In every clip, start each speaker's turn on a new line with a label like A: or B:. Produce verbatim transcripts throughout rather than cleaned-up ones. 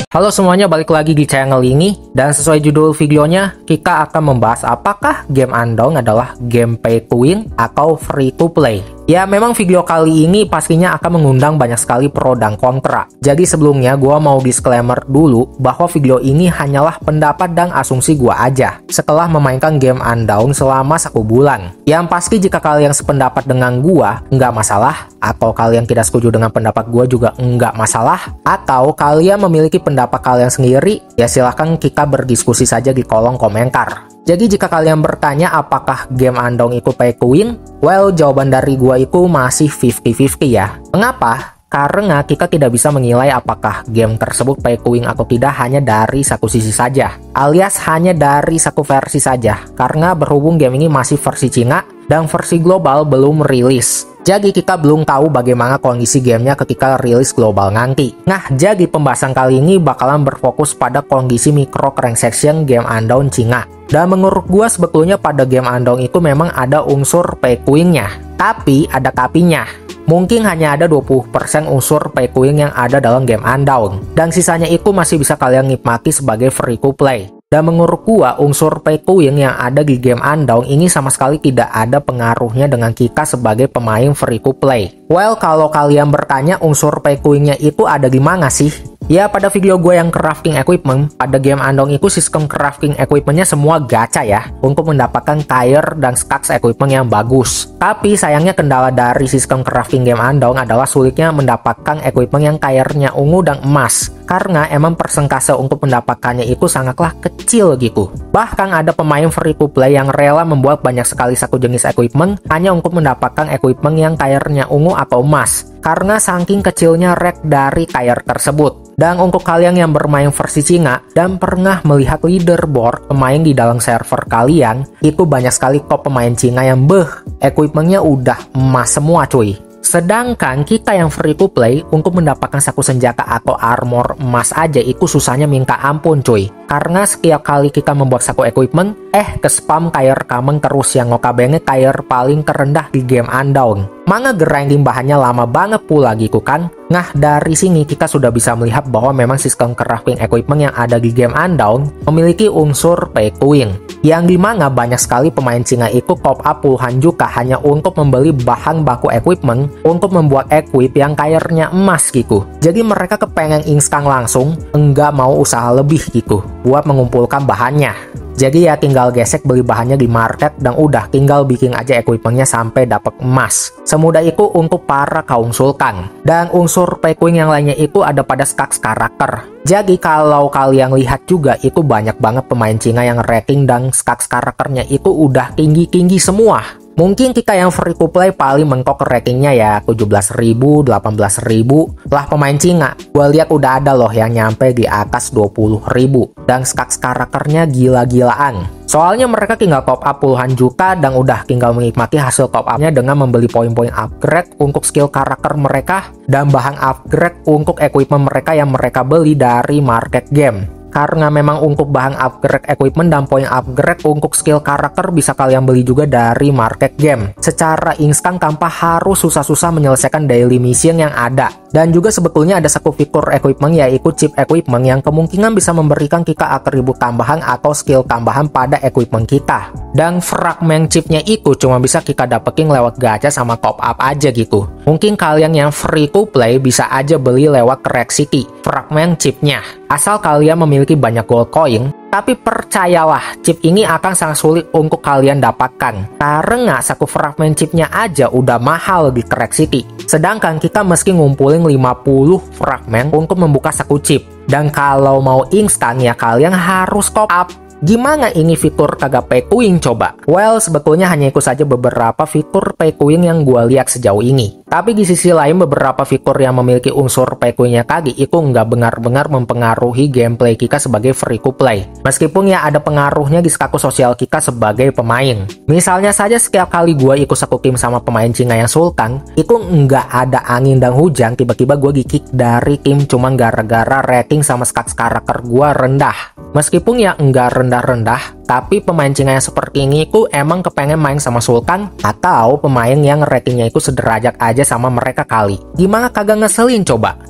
A: Halo semuanya, balik lagi di channel ini. Dan sesuai judul videonya, kita akan membahas apakah game Andong adalah game pay to win atau free to play. Ya, memang video kali ini pastinya akan mengundang banyak sekali pro dan kontra. Jadi sebelumnya gua mau disclaimer dulu bahwa video ini hanyalah pendapat dan asumsi gua aja setelah memainkan game Andong selama satu bulan. Yang pasti jika kalian sependapat dengan gua, nggak masalah. Atau kalian tidak setuju dengan pendapat gua juga nggak masalah. Atau kalian memiliki pendapat kalian sendiri, ya silahkan kita berdiskusi saja di kolom komentar. Jadi jika kalian bertanya apakah game Andong itu pay to win, well, jawaban dari gua itu masih fifty fifty ya. Mengapa? Karena kita tidak bisa menilai apakah game tersebut pay to win atau tidak hanya dari satu sisi saja, alias hanya dari satu versi saja. Karena berhubung game ini masih versi Cina dan versi global belum rilis. Jadi kita belum tahu bagaimana kondisi gamenya ketika rilis global nanti. Nah, jadi pembahasan kali ini bakalan berfokus pada kondisi microtransaction game Andong Cina. Dan menurut gua sebetulnya pada game Andong itu memang ada unsur pay to win-nya. Tapi ada tapinya. Mungkin hanya ada dua puluh persen unsur pay to win yang ada dalam game Andong. Dan sisanya itu masih bisa kalian nikmati sebagai free to play. Dan menurut gua, unsur pay to win yang ada di game Andong ini sama sekali tidak ada pengaruhnya dengan kita sebagai pemain free to play. Well, kalau kalian bertanya unsur pay to win-nya itu ada di mana sih? Ya, pada video gue yang crafting equipment, pada game Andong itu sistem crafting equipmentnya semua gacha ya, untuk mendapatkan tire dan stacks equipment yang bagus. Tapi sayangnya kendala dari sistem crafting game Andong adalah sulitnya mendapatkan equipment yang tire-nya ungu dan emas. Karena emang persentase untuk mendapatkannya itu sangatlah kecil gitu. Bahkan ada pemain free to play yang rela membuat banyak sekali satu jenis equipment hanya untuk mendapatkan equipment yang tire-nya ungu atau emas. Karena saking kecilnya rek dari tire tersebut. Dan untuk kalian yang bermain versi Cina dan pernah melihat leaderboard pemain di dalam server kalian, itu banyak sekali kok pemain Cina yang beh, equipmentnya udah emas semua cuy. Sedangkan kita yang free to play untuk mendapatkan satu senjata atau armor emas aja itu susahnya minta ampun cuy. Karena setiap kali kita membuat satu equipment, eh ke spam tire common terus yang notabene tire paling terendah di game Andong. Mana grinding bahannya lama banget pula gitu kan. Nah, dari sini kita sudah bisa melihat bahwa memang sistem crafting equipment yang ada di game Andong memiliki unsur pay to win. Yang dimana banyak sekali pemain Cina itu top up puluhan juta hanya untuk membeli bahan baku equipment untuk membuat equip yang tire-nya emas gitu. Jadi mereka kepengen instan langsung, enggak mau usaha lebih gitu buat mengumpulkan bahannya. Jadi ya tinggal gesek beli bahannya di market dan udah tinggal bikin aja equipmentnya sampai dapat emas. Semudah itu untuk para kaum sultan. Dan unsur pay to win yang lainnya itu ada pada stacks karakter. Jadi kalau kalian lihat juga itu banyak banget pemain Cina yang rating dan stacks karakternya itu udah tinggi-tinggi semua. Mungkin kita yang free to play paling mentok ratingnya ya tujuh belas ribu, delapan belas ribu. Lah pemain Cina, gue lihat udah ada loh yang nyampe di atas dua puluh ribu. Dan stacks karakternya gila-gilaan. Soalnya mereka tinggal top up puluhan juta dan udah tinggal menikmati hasil top upnya dengan membeli poin-poin upgrade untuk skill karakter mereka dan bahan upgrade untuk equipment mereka yang mereka beli dari market game. Karena memang untuk bahan upgrade equipment dan poin upgrade untuk skill karakter bisa kalian beli juga dari market game secara instan tanpa harus susah-susah menyelesaikan daily mission yang ada. Dan juga sebetulnya ada satu fitur equipment yaitu chip equipment yang kemungkinan bisa memberikan kita atribut tambahan atau skill tambahan pada equipment kita. Dan fragment chipnya itu cuma bisa kita dapetin lewat gacha sama top up aja gitu. Mungkin kalian yang free to play bisa aja beli lewat Crack City fragment chipnya. Asal kalian memiliki banyak gold coin, tapi percayalah, chip ini akan sangat sulit untuk kalian dapatkan. Karena satu fragment chipnya aja udah mahal di Crack City. Sedangkan kita meski ngumpulin lima puluh fragment untuk membuka satu chip. Dan kalau mau instan ya kalian harus top up. Gimana ini fitur kagak pay to win coba? Well, sebetulnya hanya ikut saja beberapa fitur pay to win yang gue lihat sejauh ini. Tapi di sisi lain beberapa fitur yang memiliki unsur pay to win-nya tadi itu nggak benar-benar mempengaruhi gameplay kita sebagai free to play. Meskipun ya ada pengaruhnya di status sosial kita sebagai pemain. Misalnya saja setiap kali gue ikut satu tim sama pemain Cina yang sultan, itu nggak ada angin dan hujan, tiba-tiba gue di-kick dari tim cuma gara-gara rating sama stats karakter gue rendah. Meskipun ya nggak rendah-rendah, tapi pemain Cina yang seperti ini itu emang kepengen main sama Sultan atau pemain yang ratingnya itu sederajat aja sama mereka kali. Gimana kagak ngeselin coba?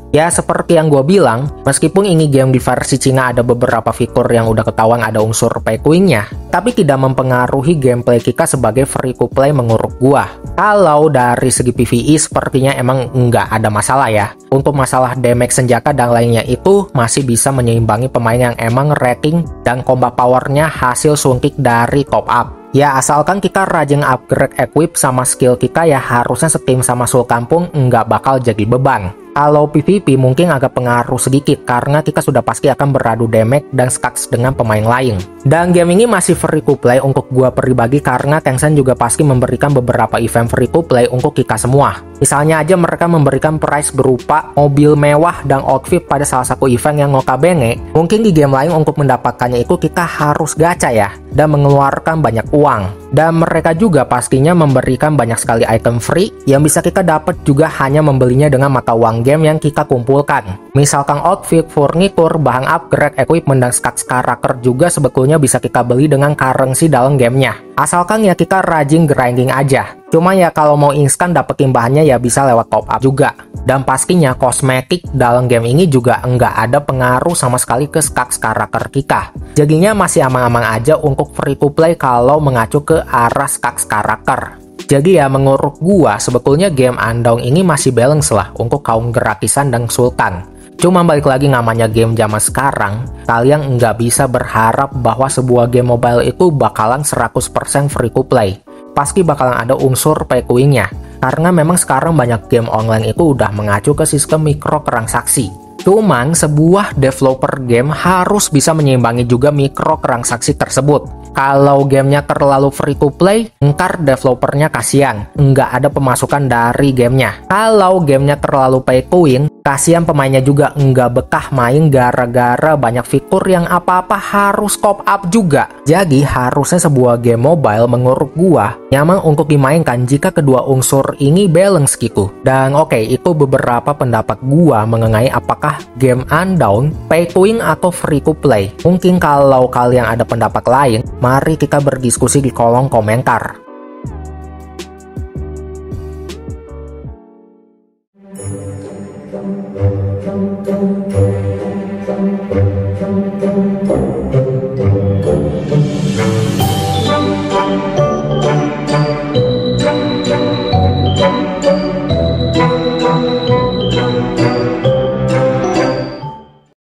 A: Ya seperti yang gue bilang, meskipun ini game di versi Cina ada beberapa fitur yang udah ketahuan ada unsur pay to win-nya, tapi tidak mempengaruhi gameplay Kika sebagai free to play menurut gue. Kalau dari segi P V E sepertinya emang nggak ada masalah ya. Untuk masalah damage senjata dan lainnya itu masih bisa menyeimbangi pemain yang emang rating dan combat powernya hasil suntik dari top up. Ya asalkan kita rajin upgrade equip sama skill kita ya harusnya setim sama Soul Kampung nggak bakal jadi beban. Kalau P V P mungkin agak pengaruh sedikit karena kita sudah pasti akan beradu damage dan stacks dengan pemain lain. Dan game ini masih free to play untuk gua pribadi karena Tencent juga pasti memberikan beberapa event free to play untuk kita semua. Misalnya aja mereka memberikan prize berupa mobil mewah dan outfit pada salah satu event yang notabene mungkin di game lain untuk mendapatkannya itu kita harus gacha ya dan mengeluarkan banyak uang. Dan mereka juga pastinya memberikan banyak sekali item free yang bisa kita dapat juga hanya membelinya dengan mata uang game yang kita kumpulkan. Misalkan outfit, furnitur, bahan upgrade, equipment, dan stacks karakter juga sebetulnya bisa kita beli dengan currency dalam gamenya. Asalkan ya kita rajin grinding aja. Cuma ya kalau mau instan dapetin bahannya ya bisa lewat top up juga. Dan pastinya kosmetik dalam game ini juga nggak ada pengaruh sama sekali ke stacks karakter kita. Jadinya masih aman-aman aja untuk free to play kalau mengacu ke arah stacks karakter. Jadi ya menurut gua sebetulnya game Andong ini masih balance lah untuk kaum gratisan dan sultan. Cuma balik lagi namanya game zaman sekarang, kalian nggak bisa berharap bahwa sebuah game mobile itu bakalan seratus persen free to play. Pasti bakalan ada unsur pay to win-nya. Karena memang sekarang banyak game online itu udah mengacu ke sistem mikrotransaksi. Cuman sebuah developer game harus bisa menyeimbangi juga mikrotransaksi tersebut. Kalau gamenya terlalu free to play, ntar developernya kasihan, nggak ada pemasukan dari gamenya. Kalau gamenya terlalu pay to win, kasihan pemainnya juga nggak betah main gara-gara banyak fitur yang apa-apa harus top up juga. Jadi harusnya sebuah game mobile menurut gua nyaman untuk dimainkan jika kedua unsur ini balance gitu. Dan oke, okay, itu beberapa pendapat gua mengenai apakah game Undawn pay to win atau free to play. Mungkin kalau kalian ada pendapat lain, mari kita berdiskusi di kolom komentar. Thank you.